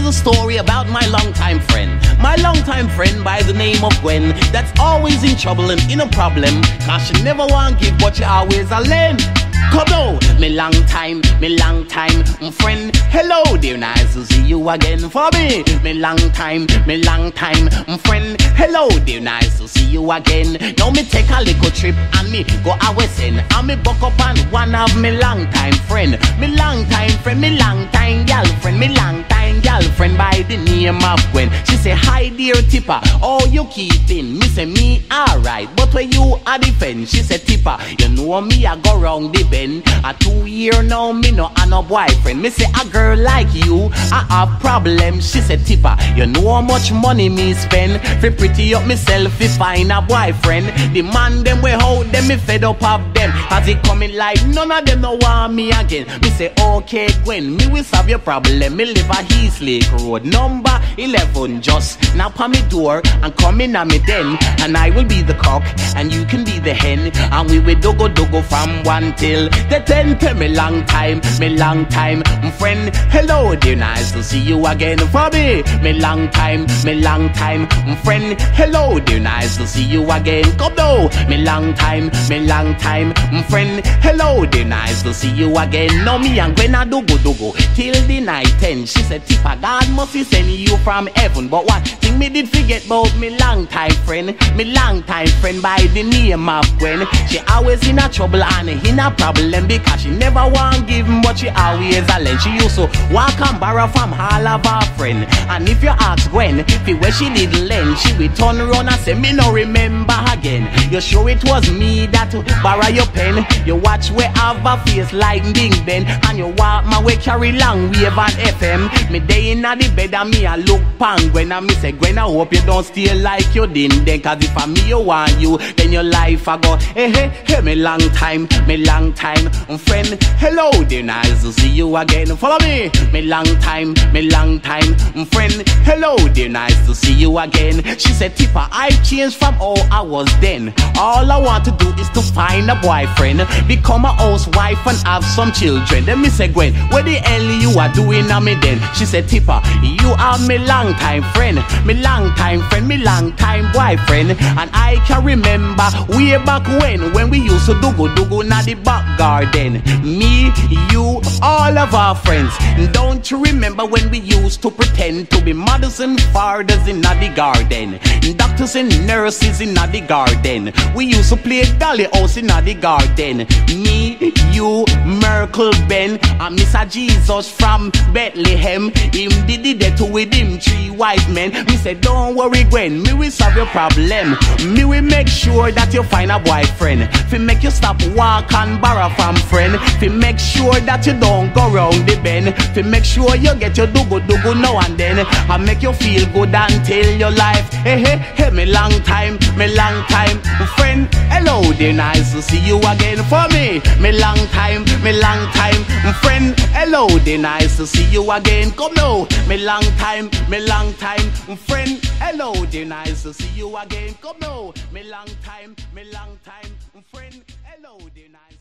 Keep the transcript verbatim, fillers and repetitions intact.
is a story about my longtime friend. My longtime friend by the name of Gwen, that's always in trouble and in a problem, cause she never want give but she always a lend. Come on, me long time, me long time, mm, friend. Hello dear, nice to see you again for me. Me long time, me long time, mm, friend. Hello dear, nice to see you again. Now me take a little trip and me go away sen. And me buck up on one of me long time friend. Me long time friend, me long time girlfriend. Me long time girlfriend by the name of Gwen. She say, hi dear Tipper, oh you keeping? Me say, me alright, but where you a defend? She say, Tipper, you know me I go round the bend. A two year now me no a no boyfriend. Me say, a girl like you I have problems. She say, Tipper, you know how much money me spend fi pretty up myself fi find a boyfriend. The man them way out them me fed up of them, cause it coming like none of them no want me again. Me say, okay Gwen, me will solve your problem. Me live a East Lake Road number eleven, just knock on me door and come in on me den, and I will be the cock and you can be the hen, and we will dogo dogo from one till the ten. Tell me long time, me long time, mm, friend. Hello dear, nice to see you again for me. Me long time, me long time, mm, friend. Hello dear, nice to see you again. Come now, me long time, me long time, mm, friend. Hello dear, nice to see you again. Now me and Gwen a dogo dogo till the night ten. She said, Tipper, God must be sending you from heaven, but what thing me did forget about me long time friend. Me long time friend by the name of Gwen. She always in a trouble and in a problem, because she never want give him what she always a lend. She used to walk and borrow from all of her friend, and if you ask Gwen fi where she did lend, she will turn around and say, me no remember again. You sure it was me that borrow your pen? You watch where have a face like Ding Ben, and you walk my way carry long wave and F M. Me day in the bed and me a look pan Gwen, and me say, Gwen, I hope you don't stay like you didn't then, cause if I me you want you, then your life I go, hey hey hey. Me long time, me long time, um, friend. Hello dear, nice to see you again. Follow me. Me long time, me long time, um, friend. Hello dear, nice to see you again. She said, Tipper, I've changed from all I was then. All I want to do is to find a boyfriend, become a housewife and have some children. Then me say, Gwen, what the hell you are doing on me then? She said, Tipper, you are me long time friend, me long time friend, me long time boyfriend, and I can remember way back when, when we used to do go do go na the back garden. Me, you, all of our friends. Don't you remember when we used to pretend to be mothers and fathers in the garden, doctors and nurses in the garden? We used to play dolly house in the garden. Me, you, Merkel Ben, and Mister Jesus from Bethlehem. Him did it there too with him three white men. We said, don't worry Gwen, me will solve your problem. Me will make sure that you find a boyfriend, fi make you stop walk and borrow from friend, fi make sure that you don't go round the bend, fi make sure you get your dogo dogo now and then, and make you feel good until your life. Hey hey hey, me long time, me long time, friend. Hello dear, nice to see you again for me. Me long time, me long time, friend. Hello dear, nice to see you again. Come now, me long time, me long time, friend. Hello dear, nice to see you again. Come now, me long time, me long time, friend. Hello dear, nice.